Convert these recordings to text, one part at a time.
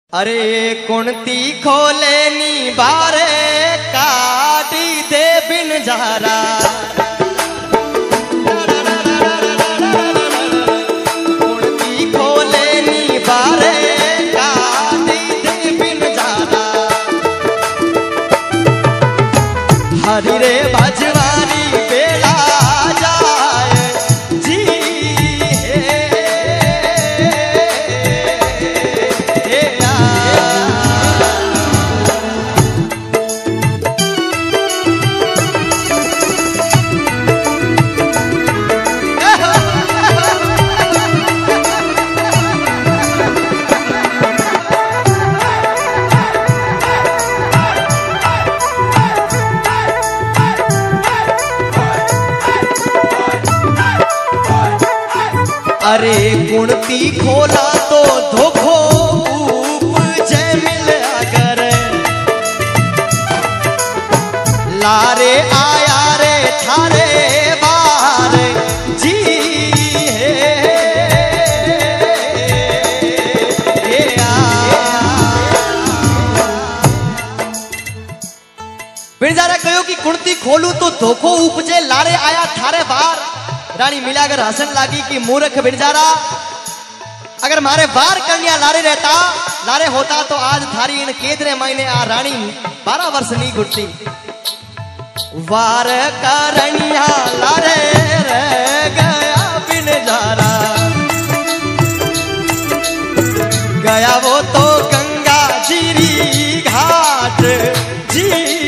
अरे कुणती खोले नी बारे काटी दे बिन जारा कुणती खोले नी बारे काटी दे बिन जारा हरी रे भजवानी बेला जाए जी अरे कुणती खोला तो धोखो उपजे मिल अगर लारे आया रे थारे बार जी बिरजारा कहो कि कुणती खोलू तो धोखो उपजे लारे आया थारे बार रानी मिलाकर हसन लागी कि मूर्ख बिरजारा अगर मारे वार कन्या लारे रहता लारे होता तो आज थारी इन केतरे महीने आ रानी 12 वर्ष नहीं घुटती वार कन्या लारे रह गया बिरजारा गया वो तो गंगा जीरी घाट जी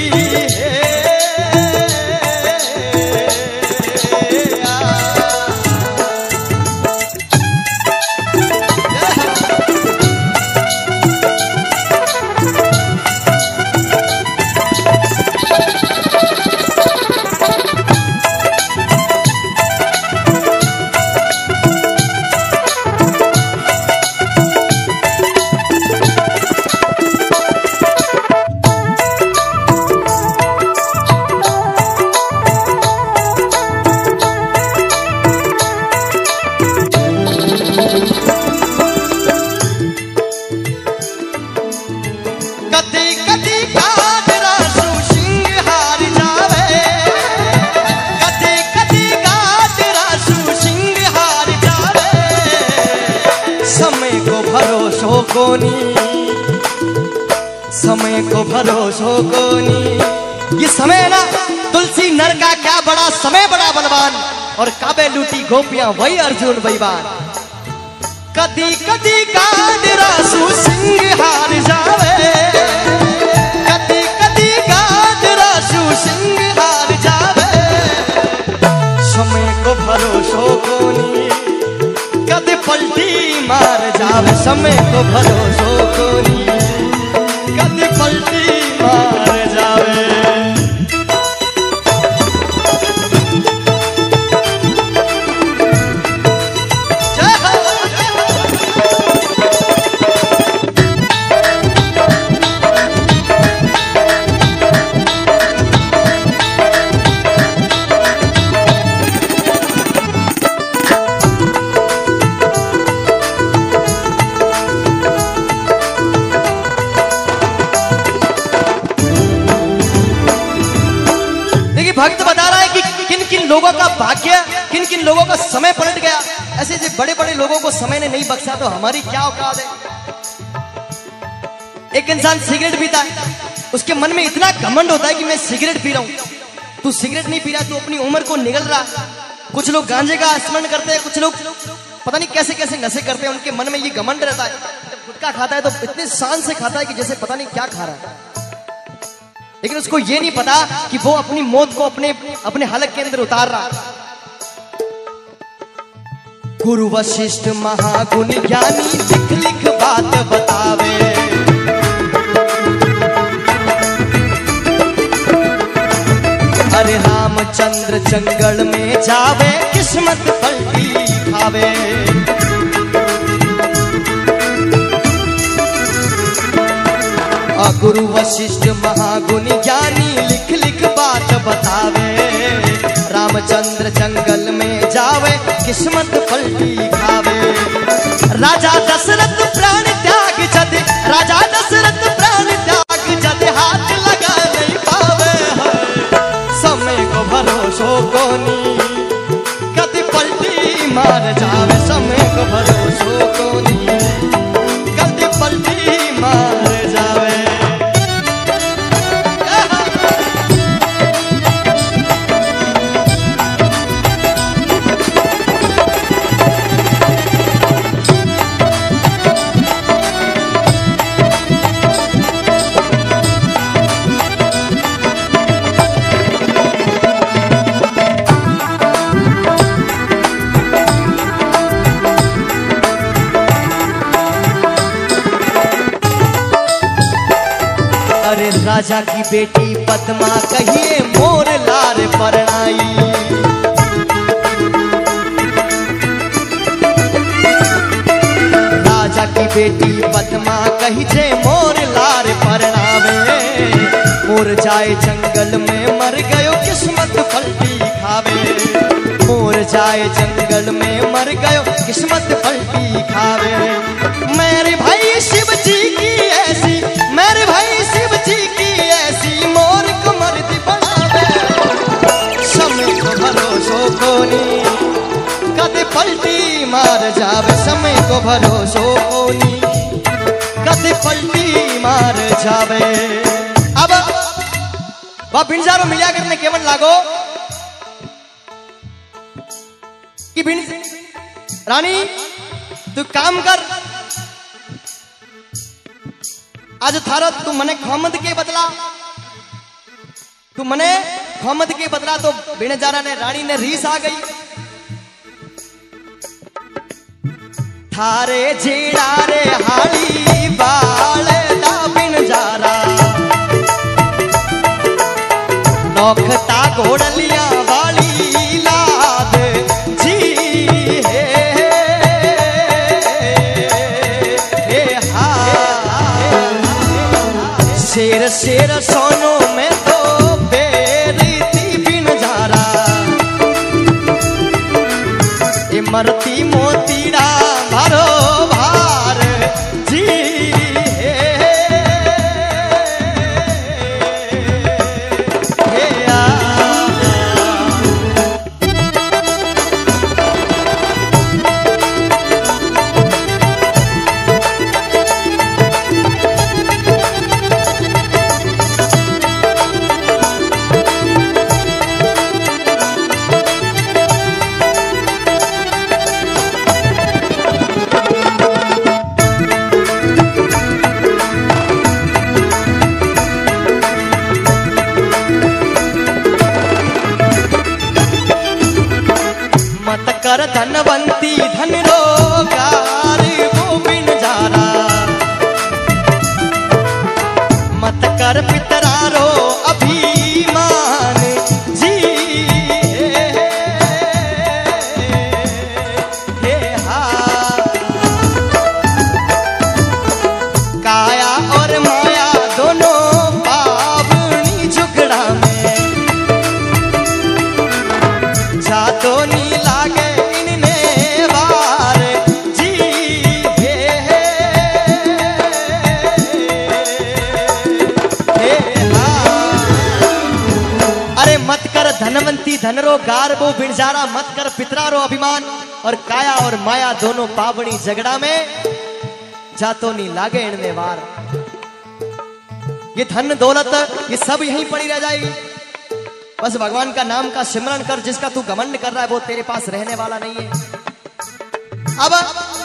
समय को भरोसो कोनी ये समय ना तुलसी नर का क्या बड़ा समय बड़ा बलवान और काबे लूटी गोपियां वही अर्जुन बईवान कदी कदी गाड रासू सिंह हार जावे कदी कदी गाड रासू सिंह हार जावे समय को भरोसो कोनी कद पलटी मार जावे समय को भरोसो कोनी कद पलटी मार जावे भक्त बता रहा है कि किन किन लोगों का भाग्य किन किन लोगों का समय पलट गया ऐसे जो बड़े बड़े लोगों को समय ने नहीं बख्शा तो हमारी क्या औकात है। एक इंसान सिगरेट पीता है उसके मन में इतना घमंड होता है कि मैं सिगरेट पी रहा हूं तू सिगरेट नहीं पी रहा तू अपनी उम्र को निगल रहा। कुछ लोग गांजे का स्मरण करते हैं कुछ लोग पता नहीं कैसे कैसे नशे करते हैं उनके मन में ये घमंड रहता है। जब गुटखा खाता है तो इतने शान से खाता है कि जैसे पता नहीं क्या खा रहा है लेकिन उसको ये नहीं पता कि वो अपनी मौत को अपने हलक के अंदर उतार रहा। गुरु वशिष्ठ महागुण ज्ञानी लिख लिख बात बतावे अरे रामचंद्र जंगल में जावे किस्मत पलटी खावे गुरु वशिष्ठ महागुणी ज्ञानी लिख लिख बात बतावे रामचंद्र जंगल में जावे किस्मत पलटी खावे राजा दशरथ प्राण त्याग जद राजा दशरथ प्राण त्याग जद हाथ लगा नहीं पावे है समय को भरोसो कोनी कद पलटी मार जावे समय को भरोसो कोनी कद पलटी मार जावे। अरे राजा की बेटी पद्मा कहिए मोर लार परणाई राजा की बेटी पद्मा कही जे मोर लार परणावे मोर जाए जंगल में मर गयो किस्मत पलटी खावे मोर जाए जंगल में मर गयो किस्मत पलटी खावे। मेरे भाई शिव जी की ऐसी मेरे भाई शिव जी की ऐसी मोर को मर्द बनावे समय को भरोसो कोनी कद पलटी मार जावे समय को भरोसो कोनी कद पलटी मार जावे। अब वह भिंजारो मिला करने केवल लागो कि रानी तू काम कर आज थारा तू मने खोमद के बदला तू मने खोमद के बदला तो बिनजारा ने रानी ने रीस आ गई थारे जेड़ा रे हाली बाल दा बिनजारा नौखता घोड़लिया वाली लाद जी शेर शेर सोनो में तो बेरती बिनजारा मरती मोतीड़ा भरो भार जी कर धनवंती धन रोगार वो बिनजारा मत कर पितरारो अभिमान जी हे हा काया और माया दोनों पावनी झुगड़ा में जातो नी लागे धनवंती धनरो गारबो बिनजारा मत कर पितरारो अभिमान और काया और माया दोनों पावनी झगड़ा में जातो नी लागे इनमें वार। ये धन दौलत ये सब यहीं पड़ी रह जाएगी बस भगवान का नाम का सिमरन कर जिसका तू घमंड कर रहा है वो तेरे पास रहने वाला नहीं है। अब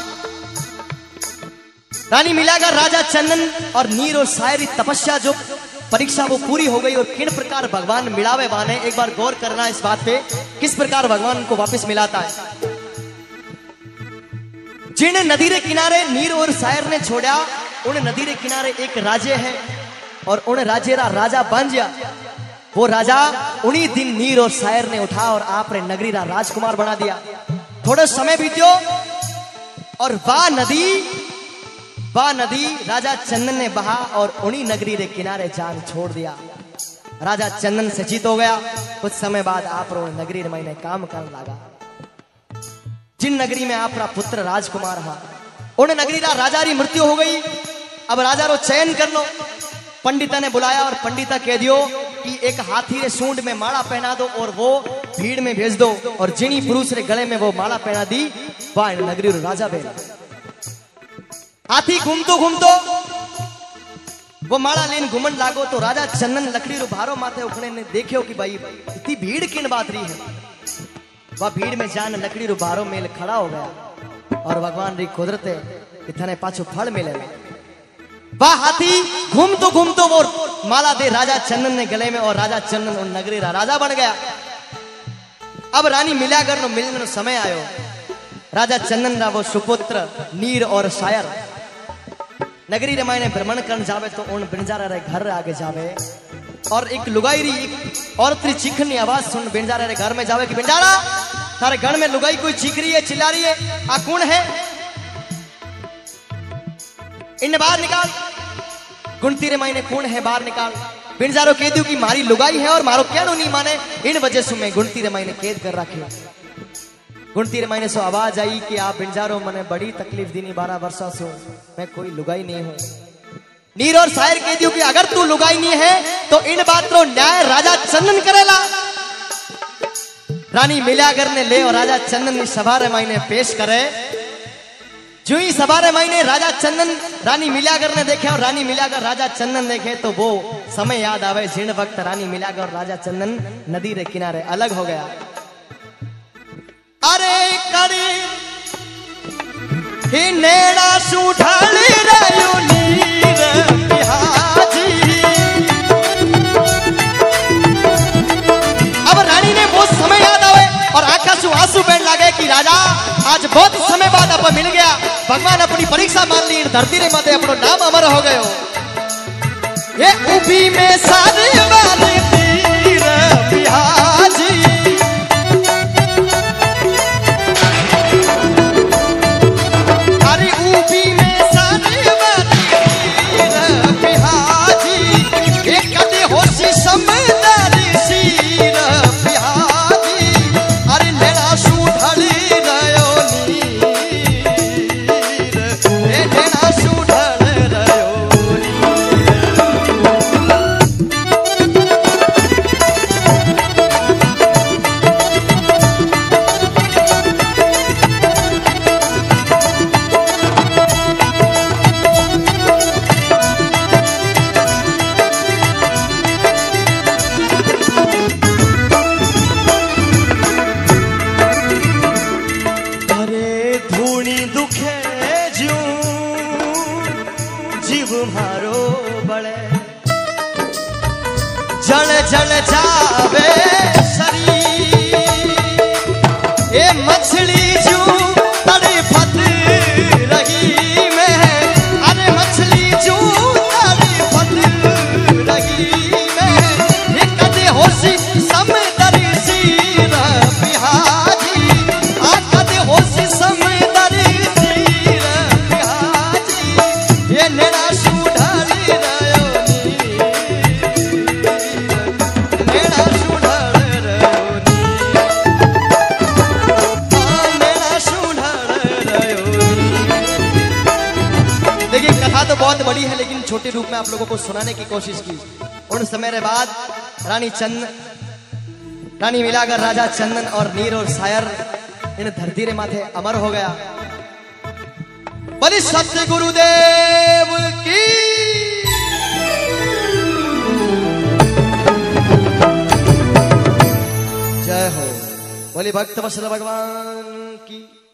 रानी मिलाकर राजा चंदन और नीर और शायरी तपस्या जो परीक्षा वो पूरी हो गई और किन प्रकार भगवान मिलावे बाने एक बार गौर करना इस बात पे किस प्रकार भगवान को वापस मिलाता है। जिन नदी के किनारे नीर और शायर ने छोड़ा उन नदी के किनारे एक राजे है और उन राजे रा राजा बन गया वो राजा उन्हीं दिन नीर और शायर ने उठा और आपने नगरी रा राजकुमार बना दिया। थोड़े समय बीत्यो और वह नदी राजा चंदन ने बहा और उन्हीं नगरी के किनारे जान छोड़ दिया। राजा चंदन से जीत हो गया। कुछ समय बाद आप नगरी में काम करने लगा। जिन नगरी में आपका पुत्र राजकुमार हा उन नगरी रा राजा री मृत्यु हो गई अब राजा रो चयन कर लो। पंडिता ने बुलाया और पंडिता कह दियो कि एक हाथी रे सूंड में माला पहना दो और वो भीड़ में भेज दो। और जिनी पुरुष रे गले में वो माला पहना दी वह नगरी रो राजा बन। हाथी घूमतो घूमतो वो माला लेन घूमन लागो तो राजा चन्नन लकड़ी रो भारो माथे उखड़े ने देखियो कि भाई इतनी भीड़ किन बात रही है। वह भीड़ में जान लकड़ी रो भारो मेल खड़ा हो गया और भगवान री कुदरते इतने पाछो फल मिले। वह हाथी घूमतो घूमतो वो माला दे राजा चन्नन ने गले में और राजा चन्नन और नगरी रा राजा बन गया। अब रानी मिलागर नो मिलने नो समय आयो। राजा चन्नन रा वो सुपुत्र नीर और शायर नगरी रे मायने भ्रमण करन जावे तो उन बिंजारा रे घर आगे जावे और एक लुगाई री एक औरत री चीखन की आवाज सुन बिंजारा रे घर में जावे कि बिंजारा थारे घर में लुगाई कोई चीख रही है, चिल्ला रही है, आ कौन है? इन बाहर निकाल। गुणती रे मायने कौन है बाहर निकाल। बिंजारो कह दियो कि मारी लुगाई है और मारो क्या नहीं माने। इन वजह से मैं गुणती रे मायने कैद कर रखियो। गुणती रे मायने सो आवाज आई कि आप बिंजारो मने बड़ी तकलीफ दीनी 12 वर्षों से मैं कोई लुगाई नहीं हूं। नीर और शायर कह दियो कि अगर तू लुगाई नहीं है तो इन बात रो न्याय राजा चन्नन करेला। रानी मिलागर ने ले और राजा चन्नन सभा रे मायने पेश करे। जो ही सभा रे मायने राजा चन्नन रानी मिलागर ने देखे और रानी मिलागर राजा चन्नन देखे तो वो समय याद आवे जिन वक्त रानी मिलागर और राजा चन्नन नदी रे किनारे अलग हो गया। अरे करे ही नेड़ा सुठाली रयो नीर बिहाजी। अब रानी ने वो समय याद आवे और आंखा से आंसू बहने लगे कि राजा आज बहुत समय बाद आप मिल गया। भगवान अपनी परीक्षा मान ली, धरती रे माते अपनो नाम अमर हो गयो। ये उभी में सारी वाली नीर बिहाजी। जल जल जावे शरीर ए मछली जू तड़फत रही में। अरे मछली जू तड़फत रही में ये कदे होशी समंदरी सीर बिहाजी। आ कदे होशी समंदरी सीर बिहाजी। ये नेड़ा सुधारी रयो तो बहुत बड़ी है लेकिन छोटे रूप में आप लोगों को सुनाने की कोशिश की। उन समय के बाद रानी मिलाकर राजा चंदन और नीर और शायर इन धरती रे माथे अमर हो गया। बलि सत्य गुरुदेव की जय हो। बोले भक्त वत्सल भगवान की।